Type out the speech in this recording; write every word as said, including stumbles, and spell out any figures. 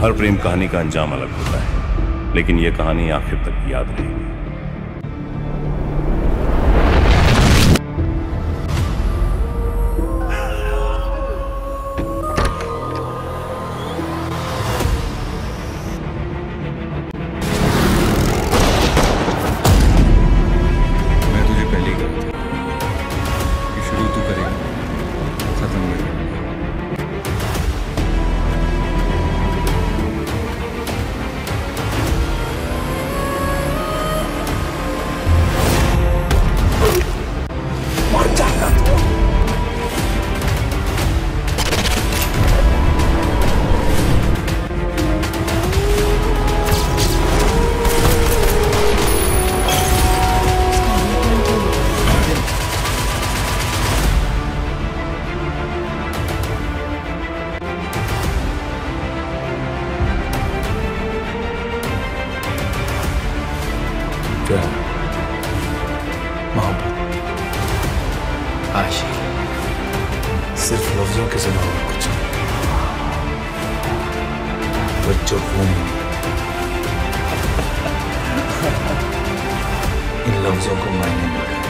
हर प्रेम कहानी का अंजाम अलग होता है, लेकिन यह कहानी आखिर तक याद रहेगी। मैं तुझे पहले ही कहा था कि शुरू तू करेगा, खत्म मैं करूंगा। मोहब्बत, आशिक सिर्फ लफ्जों के सिवा और कुछ नहीं। बच्चों वो इन लफ्जों को मायने मिला।